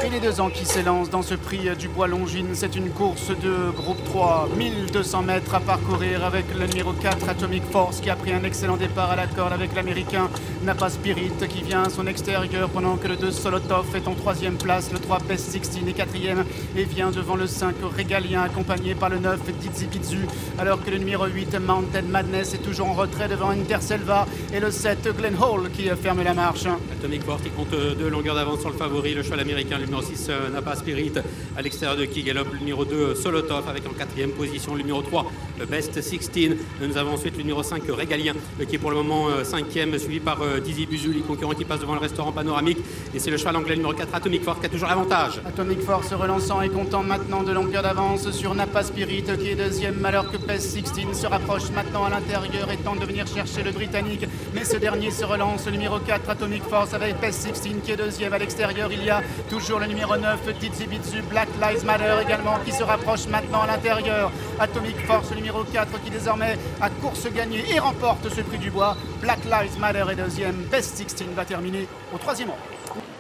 Et les 2 ans qui s'élancent dans ce prix du Bois Longines, c'est une course de groupe 3, 1200 mètres à parcourir avec le numéro 4 Atomic Force qui a pris un excellent départ à la corde avec l'américain Napa Spirit qui vient à son extérieur pendant que le 2 Solotov est en 3e place, le 3 Best 16 est 4e et vient devant le 5 Régalien accompagné par le 9 Dizzy Bizzu, alors que le numéro 8 Mountain Madness est toujours en retrait devant Interselva et le 7 Glen Hall qui ferme la marche. Atomic Force qui compte 2 longueurs d'avance sur le favori, le cheval américain, le numéro 6 Napa Spirit à l'extérieur de qui galope le numéro 2 Solotov avec en 4e position le numéro 3 Best 16. Nous avons ensuite le numéro 5 Régalien qui est pour le moment 5e, suivi par Dizzy Bizzu, les concurrents qui passent devant le restaurant panoramique, et c'est le cheval anglais numéro 4 Atomic Force qui a toujours l'avantage. Atomic Force relançant et comptant maintenant de longueur d'avance sur Napa Spirit qui est 2e, alors que Best 16 se rapproche maintenant à l'intérieur et tente de venir chercher le Britannique, mais ce dernier se relance, le numéro 4 Atomic Force avec Best 16 qui est 2e. À l'extérieur il y a toujours le numéro 9 Dizzy Bizzu, Black Lives Matter également qui se rapproche maintenant à l'intérieur. Atomic Force, le numéro 4 qui désormais a course gagnée et remporte ce prix du Bois. Black Lives Matter est 2e, Best 16 va terminer au 3e rang.